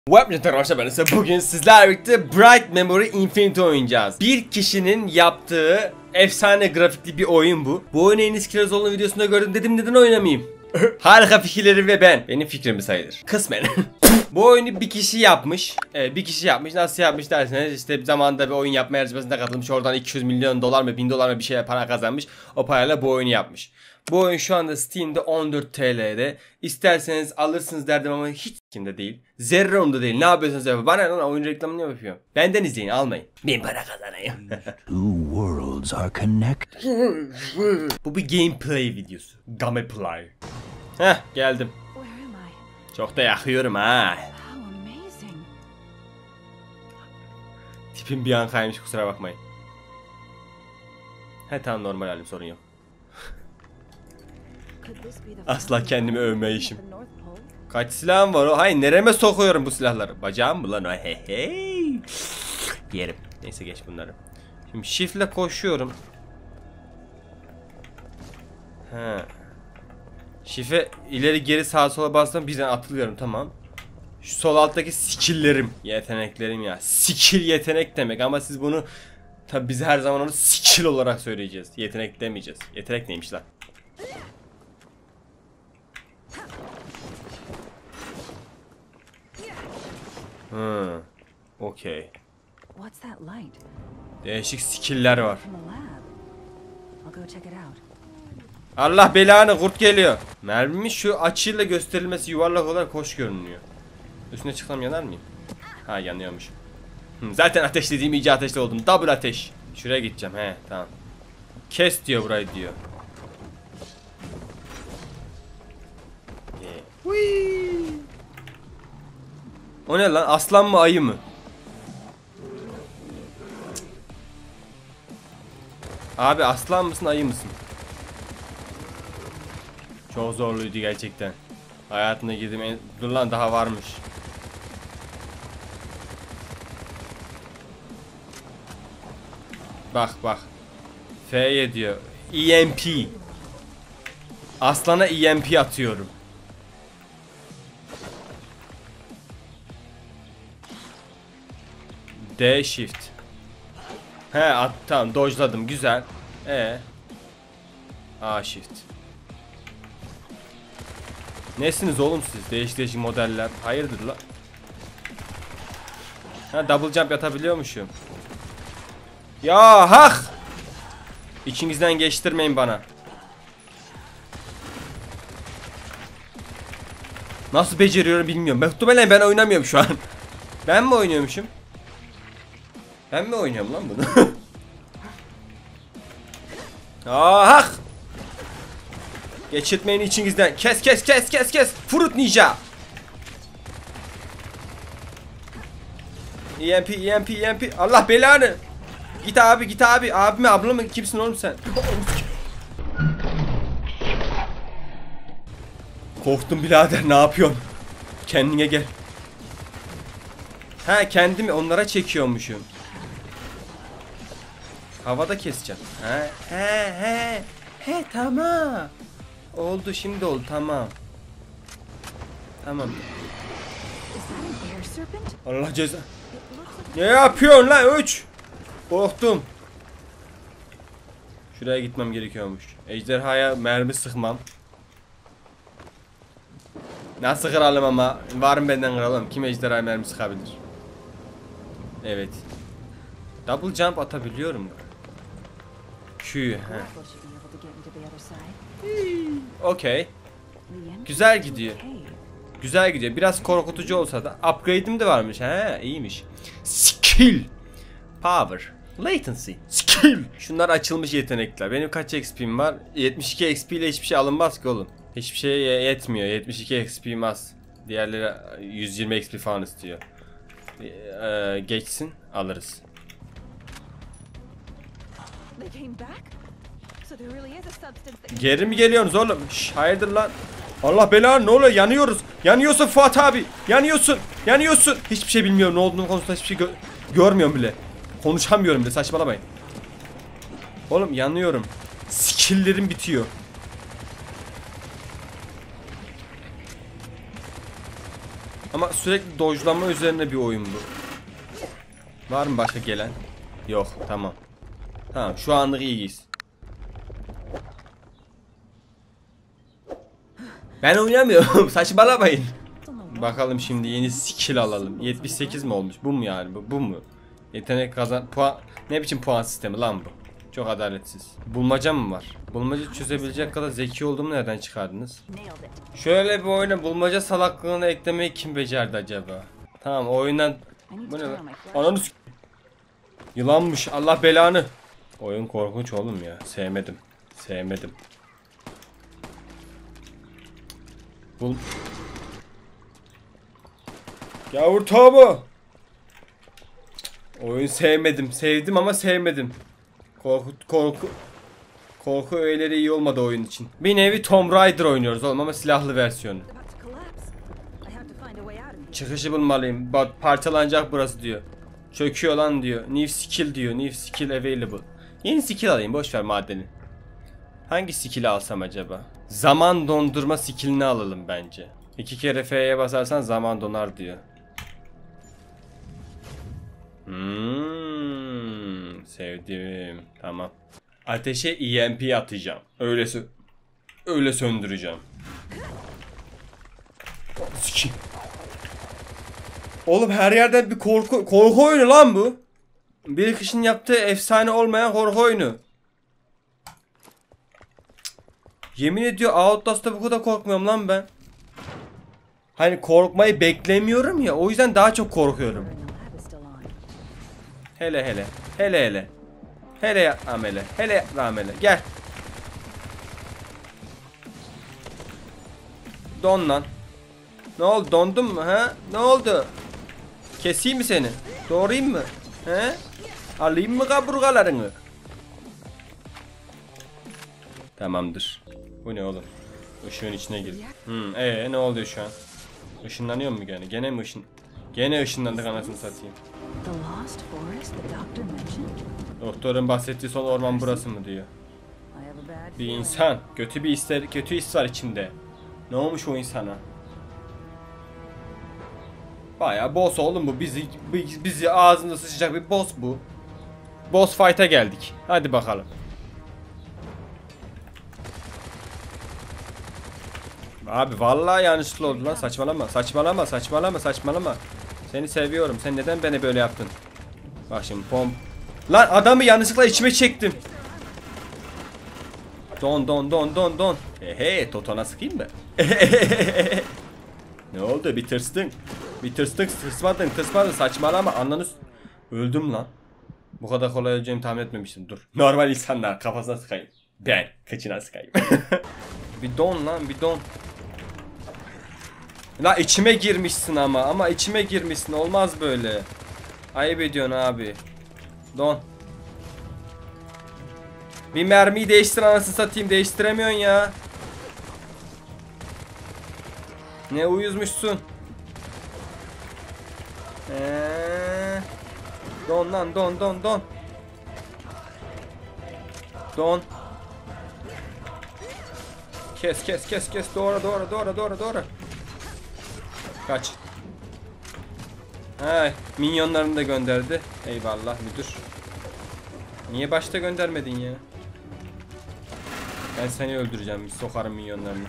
Webnet arkadaşlar, ben ise bugün sizlerle birlikte Bright Memory Infinite oynayacağız. Bir kişinin yaptığı efsane grafikli bir oyun bu. Bu oyunu Enis Kirazoğlu'nun videosunda gördüm, dedim neden oynamayayım? Harika fikirleri ve ben. Benim fikrimi sayılır. Kısmen. Bu oyunu bir kişi yapmış. Bir kişi yapmış. Nasıl yapmış derseniz, işte zamanında bir oyun yapma yarışmasına katılmış. Oradan 200 milyon dolar mı 1000 dolar mı bir şey para kazanmış. O parayla bu oyunu yapmış. Bu oyun şu anda Steam'de 14 TL'de. İsterseniz alırsınız derdim ama hiç kimde değil. Zerre onda değil. Ne yapıyorsunuz yapın. Bana lan, oyun reklamını yapıyor. Benden izleyin, almayın. Ben para kazanayım. Two worlds are connected. Bu bir gameplay videosu. Gameplay. Heh, geldim. Çok da yakıyorum ha. Tipim bir an kaymış, kusura bakmayın. He tamam, normal halim, sorun yok. Asla kendimi övmeyişim. Kaç silahım var o? Hayır, nereme sokuyorum bu silahları? Bacağım mı lan o? Hey. Yerim. Neyse, geç bunları. Şimdi shift'le koşuyorum. He. Shift'e ileri geri sağa sola bastım, birden atılıyorum, tamam. Şu sol alttaki skill'lerim, yeteneklerim ya. Skill yetenek demek ama siz bunu tabi biz her zaman onu skill olarak söyleyeceğiz. Yetenek demeyeceğiz. Yetenek neymiş lan? Okey. Değişik skill'ler var. Allah belanı, kurt geliyor. Mermimin şu açıyla gösterilmesi yuvarlak olarak hoş görünüyor. Üstüne çıksam yanar mıyım? Ha, yanıyormuş. Zaten ateşlediğim iyice ateşli oldum. Double ateş. Şuraya gideceğim, he tamam. Kes diyor burayı diyor. O ne lan, aslan mı ayı mı? Abi aslan mısın ayı mısın? Çok zorluydu gerçekten. Hayatımda girdiğim en... Dur lan, daha varmış. Bak bak. F'ye diyor. EMP. Aslana EMP atıyorum. D shift. He at, tamam, dodge'ladım, güzel. A shift. Nesiniz oğlum siz? Değişik değişik modeller. Hayırdır la? Ha, double jump yatabiliyormuşum. Ya hak! İçinizden geçtirmeyin bana. Nasıl beceriyorum bilmiyorum. Muhtemelen ben oynamıyorum şu an. Ben mi oynuyormuşum? Ben mi oynuyorum lan bunu? Hak! Geçirtmeyin içinizden. Kes kes kes kes kes. Fruit ninja. EMP EMP EMP. Allah belanı. Git abi git abi. Abi mi abla mı, kimsin oğlum sen? Korktum birader, ne yapıyorsun? Kendine gel. Ha, kendimi onlara çekiyormuşum. Havada keseceğim. He tamam. Oldu, şimdi oldu, tamam. Tamam. Allah ceza. Ne yapıyorsun lan 3? Korktum. Şuraya gitmem gerekiyormuş. Ejderhaya mermi sıkmam. Nasıl kralım ama? Var mı benden kralım? Kim ejderhaya mermi sıkabilir? Evet. Double jump atabiliyorum da. Q. Okey. Güzel gidiyor. Güzel gidiyor. Biraz korkutucu olsa da upgrade'im de varmış. He, iyiymiş. Skill. Power. Latency. Skill. Şunlar açılmış yetenekler. Benim kaç XP'm var? 72 XP ile hiçbir şey alınmaz ki oğlum. Hiçbir şey yetmiyor. 72 XP'm az. Diğerleri 120 XP falan istiyor. Geçsin, alırız. Geri mi geliyorsunuz oğlum? Şş, hayırdır lan? Allah belanı, ne oluyor? Yanıyoruz. Yanıyorsun Fuat abi. Yanıyorsun. Yanıyorsun. Hiçbir şey bilmiyorum. Ne olduğunu konusunda hiçbir şey görmüyorum bile. Konuşamıyorum bile. Saçmalamayın. Oğlum yanıyorum. Skill'lerim bitiyor. Ama sürekli dojlama üzerine bir oyun bu. Var mı başka gelen? Yok, tamam. Tamam, şu anlık iyiyiz. Ben oynamıyorum. Saçmalamayın. Bakalım şimdi yeni skill alalım. 78 mi olmuş? Bu mu yani? Bu mu? Yetenek kazan... Puan... Ne biçim puan sistemi lan bu? Çok adaletsiz. Bulmaca mı var? Bulmaca çözebilecek kadar zeki olduğumu nereden çıkardınız? Şöyle bir oyuna bulmaca salaklığını eklemeyi kim becerdi acaba? Tamam, oyundan... Bu ne lan? Ananı s***. Yılanmış, Allah belanı. Oyun korkunç oğlum ya. Sevmedim. Sevmedim. Bul... Yavur tabi. Oyun sevmedim. Sevdim ama sevmedim. Korku öğeleri iyi olmadı oyun için. Bir nevi Tomb Raider oynuyoruz oğlum ama silahlı versiyonu. Çıkışı bulmalıyım. Bak parçalanacak burası diyor. Çöküyor lan diyor. New skill diyor. New skill available. Yeni skill alayım. Boşver madeni. Hangi skill'i alsam acaba? Zaman dondurma skill'ini alalım bence. 2 kere F'ye basarsan zaman donar diyor. Sevdim. Tamam. Ateşe EMP atacağım. Öyle söndüreceğim. Oğlum her yerden bir korku oyunu lan bu. Bir kişinin yaptığı efsane olmayan korku oyunu. Yemin ediyor Outlast'ta bu kadar korkmuyorum lan ben. Hani korkmayı beklemiyorum ya, o yüzden daha çok korkuyorum. Hele. Hele ya amele. Hele ya amele. Gel. Don lan. Ne oldu, dondun mu ha? Ne oldu? Keseyim mi seni? Doğrayayım mı? He? Alayım mı kaburgalarını? Tamamdır. Bu ne oğlum? Işığın içine gir. Ne oluyor şu an? Işınlanıyor mu gene? Gene mi Gene ışınlandık anasını satayım. Doktorun bahsettiği son orman burası mı diyor. Bir insan. Kötü his var içinde. Ne olmuş o insana? Bayağı boss oğlum bu. Bizi ağzında sıçacak bir boss bu. Boss fight'a geldik. Hadi bakalım. Abi vallahi yanlışlıkla oldu lan, saçmalama. Seni seviyorum. Sen neden beni böyle yaptın? Bak şimdi Lan adamı yanlışlıkla içime çektim. Don. Totona sıkayım mı? Ne oldu? Bir tırstın. Tırsmadın. Saçmalama. Anlanız. Öldüm lan. Bu kadar kolay öleceğimi tahmin etmemiştim. Dur. Normal insanlar kafasına sıkayım. Ben kıçına sıkayım. Bir don lan, bir don. La içime girmişsin ama içime girmişsin, olmaz böyle. Ayıp ediyorsun abi. Don. Bir mermiyi değiştir anasını satayım, değiştiremiyorsun ya. Ne uyuzmuşsun. Don lan, don. Don. Kes. Doğru. Kaç. Minyonlarını da gönderdi. Eyvallah müdür. Niye başta göndermedin ya? Ben seni öldüreceğim. Sokarım minyonlarını.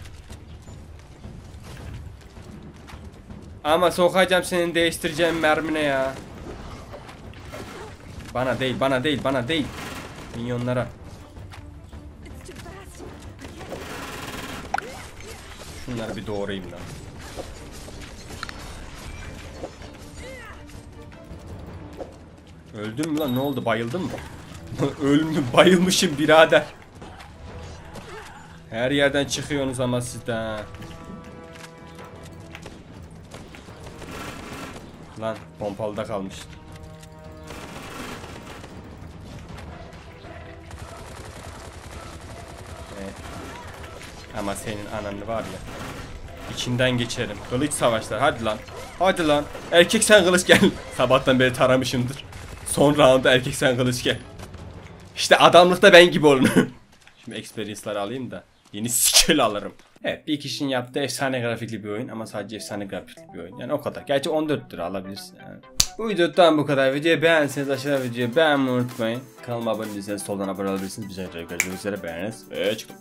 Ama sokacağım senin değiştireceğim mermine ya. Bana değil. Minyonlara. Şunları bir doğrayayım lan. Öldün mü lan? Ne oldu? Bayıldın mı? Bayılmışım birader. Her yerden çıkıyorsunuz ama siz de. Lan pompalıda kalmış. Ama senin ananı var ya. İçinden geçerim. Kılıç savaşlar. Hadi lan. Erkek sen kılıç gel. Sabahtan beri taramışımdır. Son roundda erkek sen kılıç gel. İşte adamlıkta ben gibi olun. Şimdi experience'ları alayım da yeni skill alırım. Evet, bir kişinin yaptığı efsane grafikli bir oyun ama sadece efsane grafikli bir oyun. Yani o kadar. Gerçi 14 lira alabilirsin yani. Bu videodan bu kadar. Videoyu beğenseniz aşağıya videoyu beğenmeyi unutmayın. Kanalıma abone değilseniz soldan abone olabilirsiniz. Bir sonraki videoda görüşmek üzere. Beğeniniz ve çıkın.